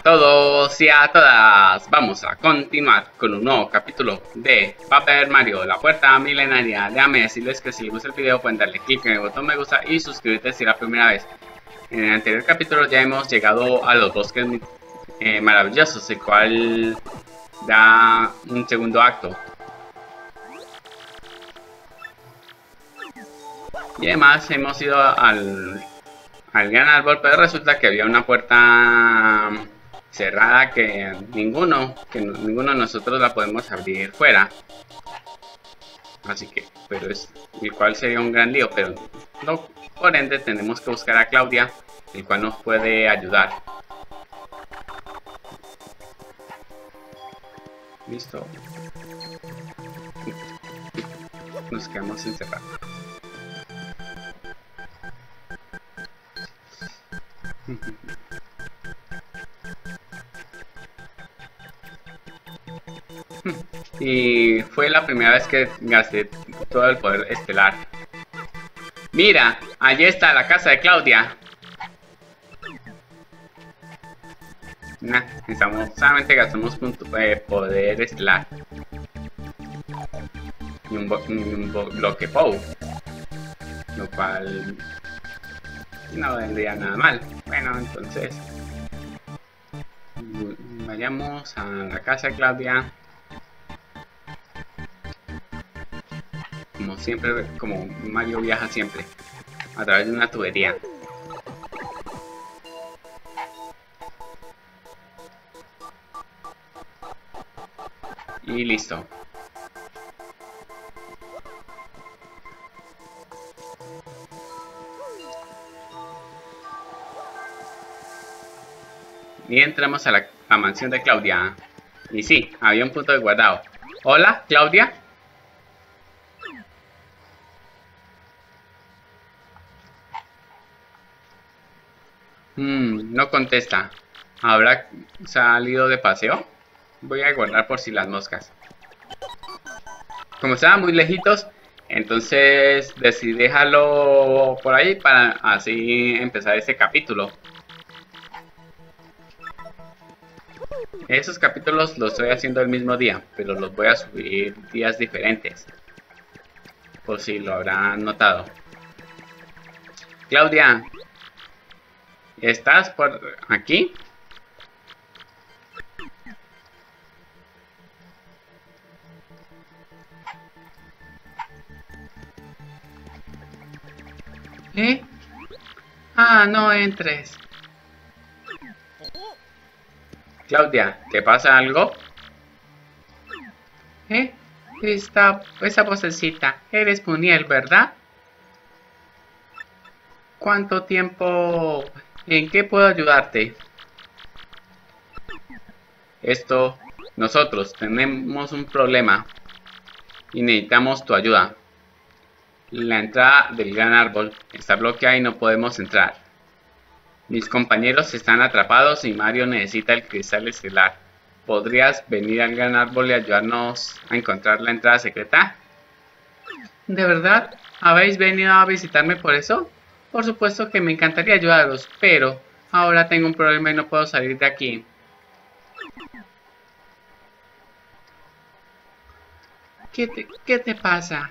todos y a todas, vamos a continuar con un nuevo capítulo de Paper Mario, la puerta milenaria. Déjame decirles que si les gusta el video pueden darle clic en el botón me gusta y suscribirte si es la primera vez. En el anterior capítulo ya hemos llegado a los bosques maravillosos, el cual da un segundo acto. Y además hemos ido al gran árbol, pero resulta que había una puerta cerrada que ninguno de nosotros la podemos abrir fuera. Así que, pero el cual sería un gran lío, pero no, por ende tenemos que buscar a Claudia, el cual nos puede ayudar. Listo. Nos quedamos encerrados. Y fue la primera vez que gasté todo el poder estelar. Mira, allí está la casa de Claudia. Nah, solamente gastamos poder estelar y un bloque POW, lo cual no vendría nada mal. Bueno, entonces vayamos a la casa de Claudia. Como siempre, como Mario viaja siempre a través de una tubería. Y listo. Y entramos a la mansión de Claudia. Y sí, había un punto de guardado. Hola, Claudia. No contesta. ¿Habrá salido de paseo? Voy a guardar por si las moscas. Como estaban muy lejitos, entonces decidí dejarlo por ahí para así empezar este capítulo. Esos capítulos los estoy haciendo el mismo día, pero los voy a subir días diferentes, por si lo habrán notado. Claudia, ¿estás por aquí? ¿Eh? Ah, no entres. Claudia, ¿te pasa algo? Esa vocecita, eres Muniel, ¿verdad? ¿Cuánto tiempo? ¿En qué puedo ayudarte? Nosotros tenemos un problema y necesitamos tu ayuda. La entrada del gran árbol está bloqueada y no podemos entrar. Mis compañeros están atrapados y Mario necesita el cristal estelar. ¿Podrías venir al gran árbol y ayudarnos a encontrar la entrada secreta? ¿De verdad? ¿Habéis venido a visitarme por eso? Por supuesto que me encantaría ayudaros, pero ahora tengo un problema y no puedo salir de aquí. ¿Qué te pasa?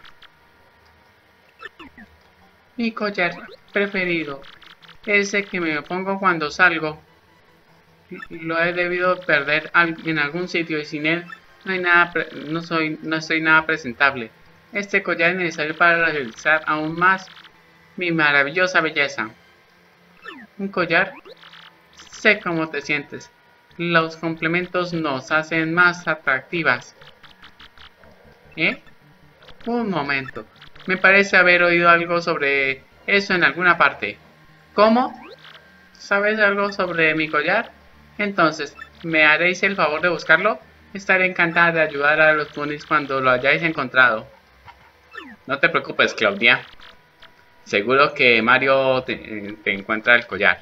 Mi collar preferido, ese que me pongo cuando salgo, lo he debido perder en algún sitio y sin él no estoy nada presentable. Este collar es necesario para realizar aún más mi maravillosa belleza. ¿Un collar? Sé cómo te sientes. Los complementos nos hacen más atractivas. ¿Eh? Un momento. Me parece haber oído algo sobre eso en alguna parte. ¿Cómo? ¿Sabes algo sobre mi collar? Entonces, ¿me haréis el favor de buscarlo? Estaré encantada de ayudar a los Goonies cuando lo hayáis encontrado. No te preocupes, Claudia. Seguro que Mario te encuentra el collar.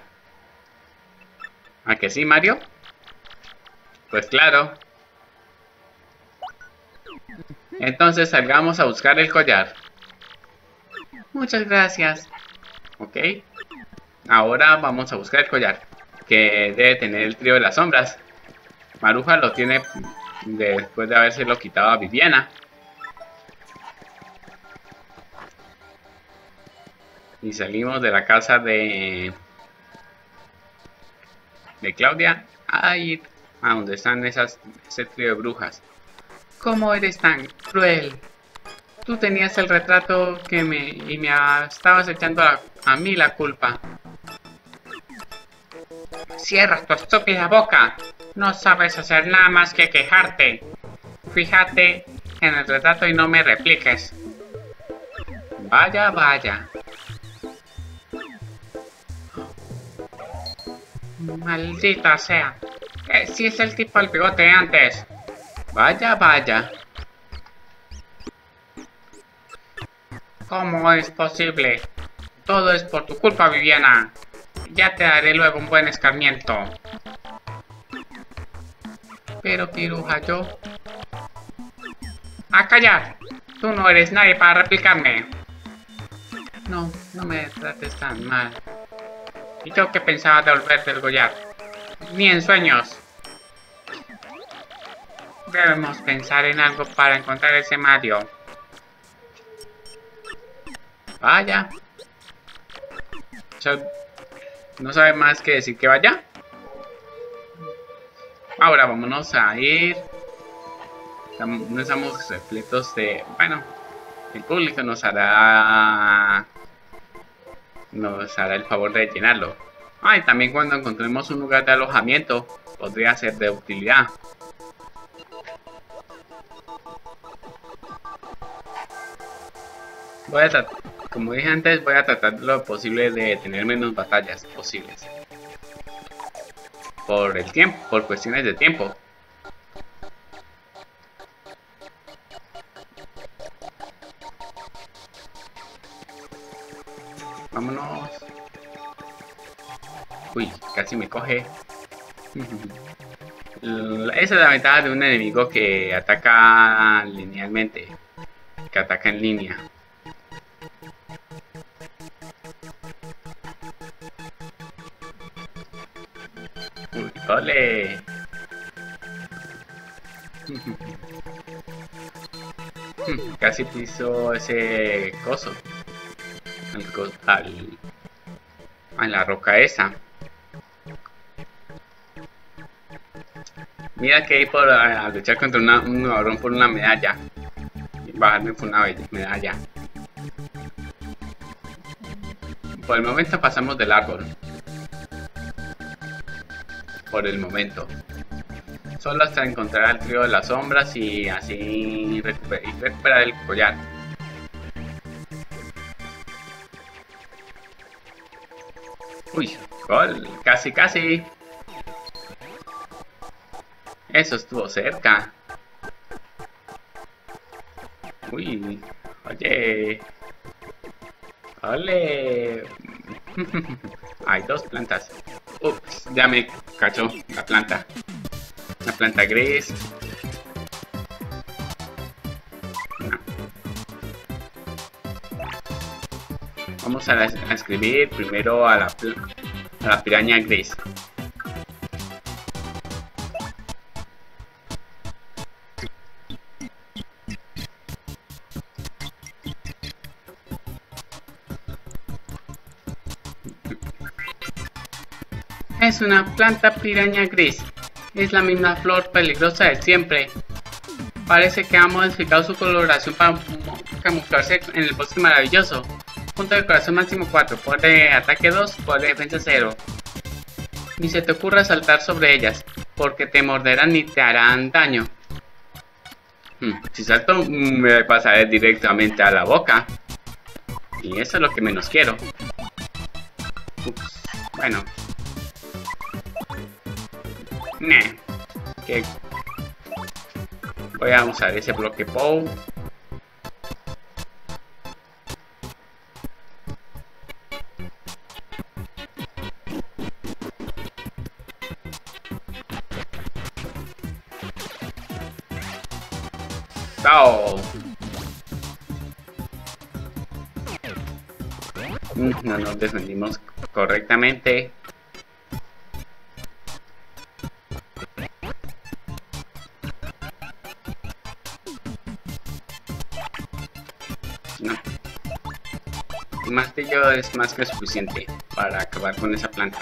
¿A que sí, Mario? Pues claro. Entonces salgamos a buscar el collar. Muchas gracias. Ok. Ahora vamos a buscar el collar. Ok. que debe tener el trío de las sombras. Maruja lo tiene después de habérselo quitado a Viviana. Y salimos de la casa de Claudia a ir a donde están ese trío de brujas. ¿Cómo eres tan cruel? Tú tenías el retrato y me estabas echando a mí la culpa. Cierra tu estúpida boca. No sabes hacer nada más que quejarte. Fíjate en el retrato y no me repliques. Vaya, vaya. Maldita sea. Si es el tipo al bigote antes. Vaya, vaya. ¿Cómo es posible? Todo es por tu culpa, Viviana. Ya te daré luego un buen escarmiento. Pero, Piruja, yo... ¡A callar! Tú no eres nadie para replicarme. No, no me trates tan mal. ¿Y yo que pensaba de volverte el collar? Ni en sueños. Debemos pensar en algo para encontrar ese Mario. Vaya. ¿No sabe más que decir que vaya? Ahora vámonos a ir. No estamos repletos de... Bueno, el público nos hará el favor de llenarlo. Y también cuando encontremos un lugar de alojamiento podría ser de utilidad. Como dije antes, voy a tratar lo posible de tener menos batallas posibles. Por el tiempo, por cuestiones de tiempo. Vámonos. Uy, casi me coge. Esa es la ventaja de un enemigo que ataca linealmente. Que ataca en línea. Uy, ¡ole! Casi piso ese coso. A la roca esa. Mira que hay a luchar contra un cabrón por una medalla. Bajarme por una medalla. Por el momento pasamos del árbol. Por el momento. Solo hasta encontrar al trío de las sombras y así recuperar el collar. Uy, gol, casi, casi. Eso estuvo cerca. Uy, oye. Ole. Hay dos plantas. Ups, ya me cachó la planta. La planta gris. No. Vamos a escribir primero a la piraña gris. Es una planta piraña gris. Es la misma flor peligrosa de siempre. Parece que ha modificado su coloración para camuflarse en el bosque maravilloso. Punto de decoración máximo 4, poder de ataque 2, poder de defensa 0. Ni se te ocurra saltar sobre ellas, porque te morderán y te harán daño. Si salto me pasaré directamente a la boca. Y eso es lo que menos quiero. Ups, bueno. Que voy a usar ese bloque POW. ¡Chao! No nos defendimos correctamente. Un martillo es más que suficiente para acabar con esa planta.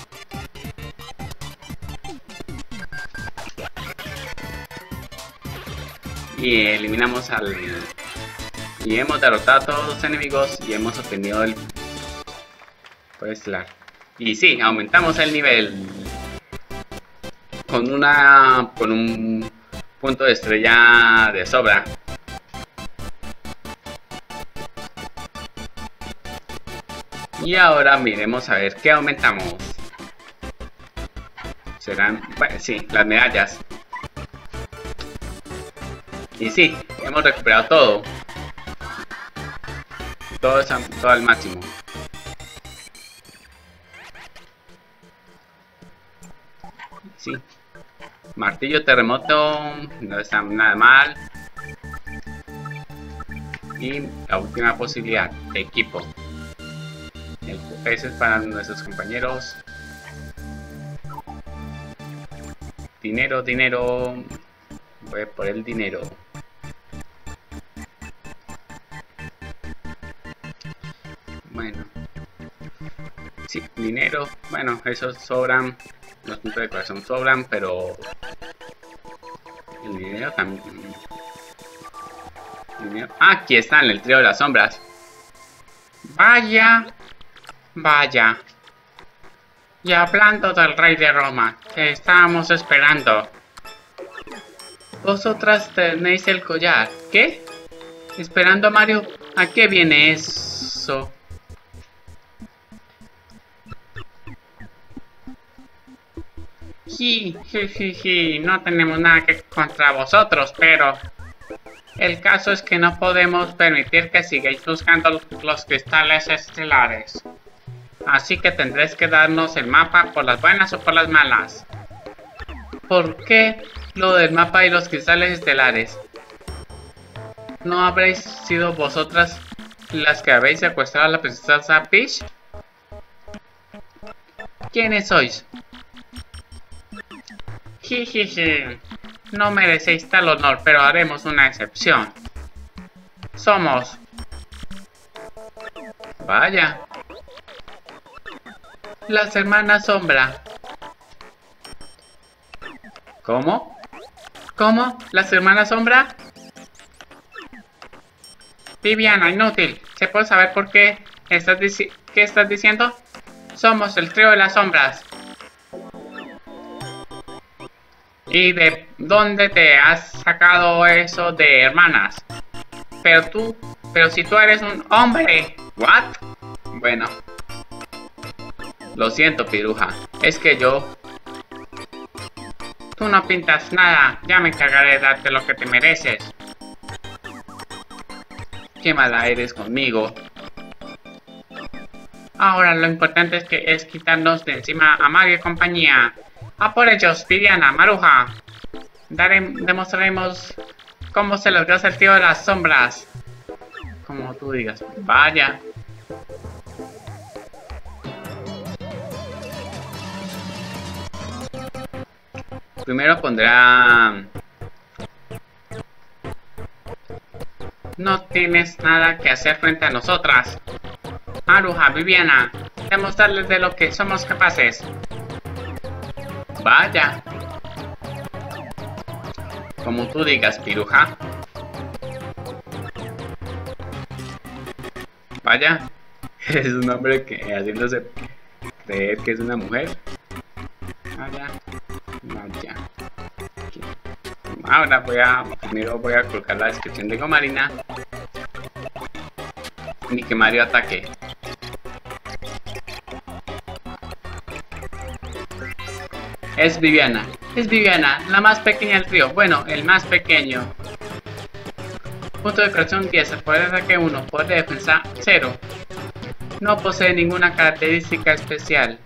Y eliminamos al... Y hemos derrotado a todos los enemigos y hemos obtenido el... Poder estelar. Y sí, aumentamos el nivel. Con un punto de estrella de sobra. Y ahora miremos a ver qué aumentamos. Serán, bueno, sí, las medallas. Y sí, hemos recuperado todo. Todo al máximo. Sí. Martillo terremoto, no está nada mal. Y la última posibilidad, equipo. El peso es para nuestros compañeros. Dinero, dinero. Voy por el dinero. Bueno. Sí, dinero. Bueno, esos sobran. Los puntos de corazón sobran, pero... El dinero también... Dinero. Aquí están, el trío de las sombras. Vaya. Vaya. Y hablando del rey de Roma, que estábamos esperando. Vosotras tenéis el collar. ¿Qué? Esperando a Mario. ¿A qué viene eso? No tenemos nada que contra vosotros, pero... El caso es que no podemos permitir que sigáis buscando los cristales estelares. Así que tendréis que darnos el mapa por las buenas o por las malas. ¿Por qué lo del mapa y los cristales estelares? ¿No habréis sido vosotras las que habéis secuestrado a la princesa Peach? ¿Quiénes sois? No merecéis tal honor, pero haremos una excepción. Somos... Vaya. Las hermanas Sombra. ¿Cómo? ¿Cómo? ¿Las hermanas Sombra? Viviana, inútil. ¿Se puede saber por qué qué estás diciendo? Somos el trío de las sombras. ¿Y de dónde te has sacado eso de hermanas? Pero si tú eres un hombre. ¿What? Bueno. Lo siento, piruja. Es que yo... Tú no pintas nada. Ya me encargaré de darte lo que te mereces. Qué mala eres conmigo. Ahora lo importante es quitarnos de encima a Mario y compañía. ¡A por ellos, Viviana, Maruja! Demostraremos cómo se les hace el tío de las sombras. Como tú digas. Vaya. Primero pondrá... No tienes nada que hacer frente a nosotras. Maruja, Viviana, demostrarles de lo que somos capaces. Vaya. Como tú digas, piruja. Vaya. Es un hombre que haciéndose creer que es una mujer. Vaya. Vaya. Ahora primero voy a colocar la descripción de Gomarina. Ni que Mario ataque. Es Viviana, la más pequeña del trío. Bueno, el más pequeño. Punto de creación 10, el poder de ataque 1, poder de defensa 0. No posee ninguna característica especial.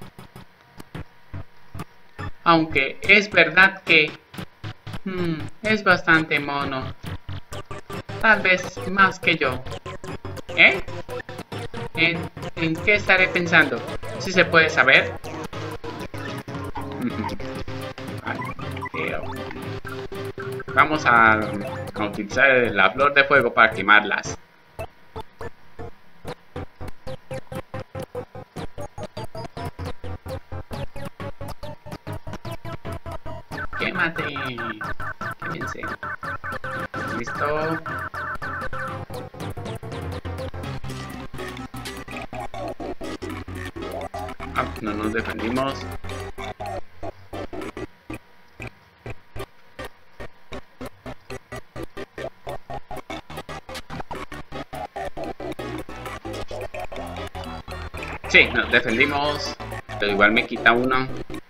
Aunque es verdad que... es bastante mono. Tal vez más que yo. ¿Eh? ¿En qué estaré pensando? ¿Si se puede saber? Vamos a utilizar la flor de fuego para quemarlas. Cállense. Listo. Ah, no nos defendimos. Sí, nos defendimos. Pero igual me quita uno.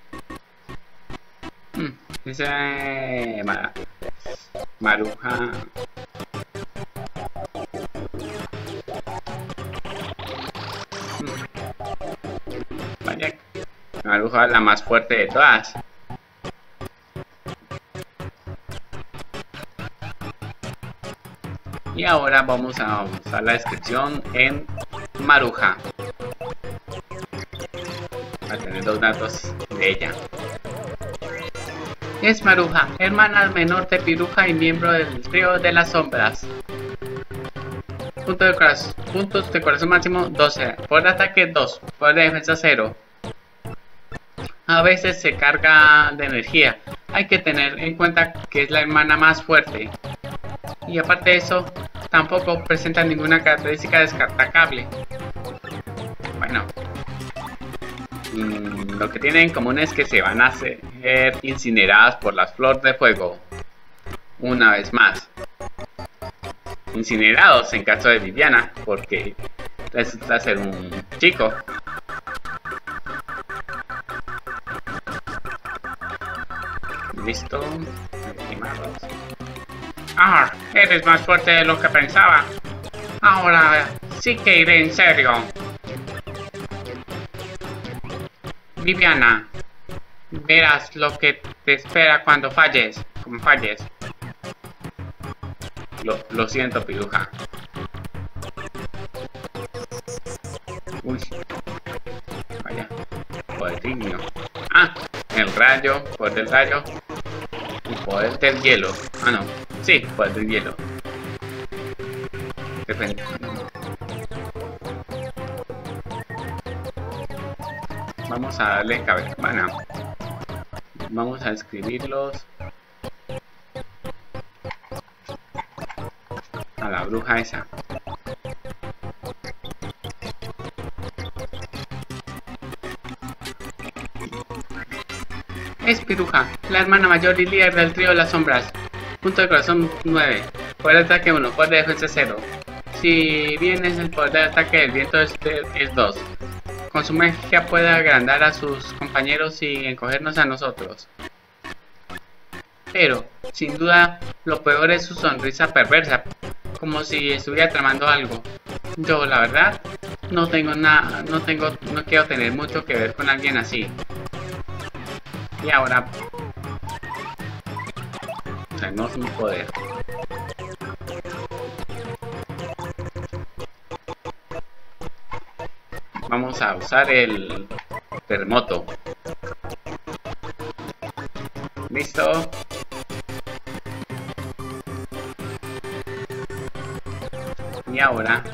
Dice Maruja. Vaya, Maruja la más fuerte de todas. Y ahora vamos a usar la descripción en Maruja. Para tener los datos de ella. Es Maruja, hermana menor de Piruja y miembro del trío de las sombras. Puntos de corazón máximo 12. Poder de ataque 2. Poder de defensa 0. A veces se carga de energía. Hay que tener en cuenta que es la hermana más fuerte. Y aparte de eso, tampoco presenta ninguna característica descartable. Bueno. Lo que tienen en común es que se van a ser incineradas por las flores de fuego. Una vez más. Incinerados en caso de Viviana, porque resulta ser un chico. Listo. Ah, eres más fuerte de lo que pensaba. Ahora sí que iré en serio. Viviana, verás lo que te espera cuando falles. Como falles. Lo siento, Piruja. Uy. Vaya. Poder ignio. Ah, el rayo. Poder del rayo. Y poder del hielo. Ah, no. Sí, poder del hielo. Depende. Vamos a darle cabeza. Bueno. Vamos a escribirlos. A la bruja esa. Es Piruja, la hermana mayor y líder del trío de las sombras. Punto de corazón 9. Poder de ataque 1, poder de defensa 0. Si bien es el poder de ataque del viento es 2. Con su magia puede agrandar a sus compañeros y encogernos a nosotros. Pero, sin duda, lo peor es su sonrisa perversa, como si estuviera tramando algo. Yo, la verdad, no quiero tener mucho que ver con alguien así. Y ahora tenemos un poder. Vamos a usar el terremoto. Listo. Y ahora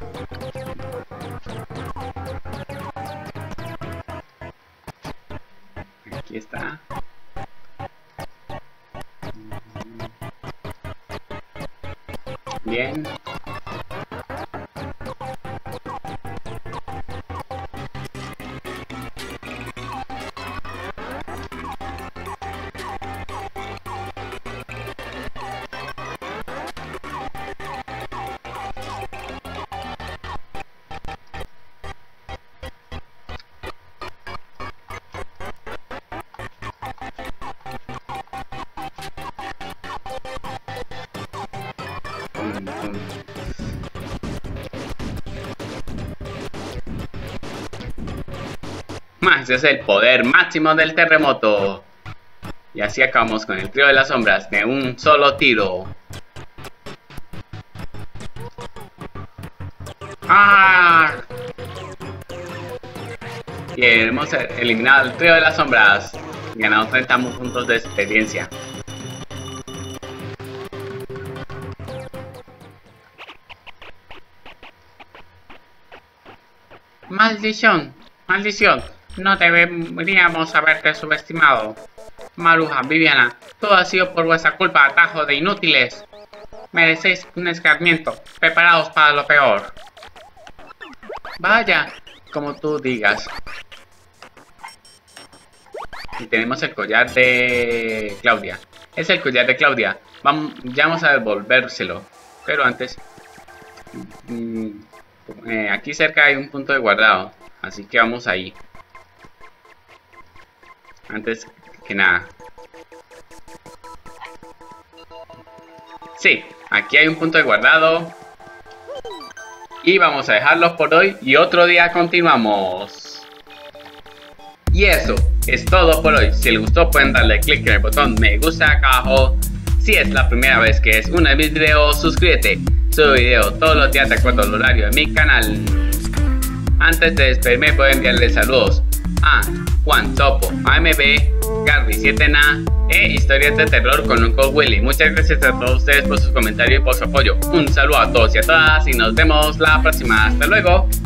aquí está. Bien. Ese es el poder máximo del terremoto. Y así acabamos con el trío de las sombras de un solo tiro. ¡Ah! Y hemos eliminado el trío de las sombras. Y ganado 30 puntos de experiencia. ¡Maldición! ¡Maldición! No deberíamos haberte subestimado. Maruja, Viviana, Todo ha sido por vuestra culpa, atajo de inútiles. Merecéis un escarmiento. Preparaos para lo peor. Vaya, como tú digas. Y tenemos el collar de Claudia. Es el collar de Claudia. Ya vamos a devolvérselo. Pero antes... aquí cerca hay un punto de guardado. Así que vamos ahí. Antes que nada. Sí, aquí hay un punto de guardado. Y vamos a dejarlo por hoy. Y otro día continuamos. Y eso es todo por hoy. Si les gustó pueden darle click en el botón me gusta acá abajo. Si es la primera vez que es uno de mis videos, suscríbete. Subo video todos los días de acuerdo al horario de mi canal. Antes de despedirme puedo enviarles saludos a Juan Topo, AMB, Garby 7Na e Historias de Terror con Uncle Willy. Muchas gracias a todos ustedes por sus comentarios y por su apoyo. Un saludo a todos y a todas y nos vemos la próxima. Hasta luego.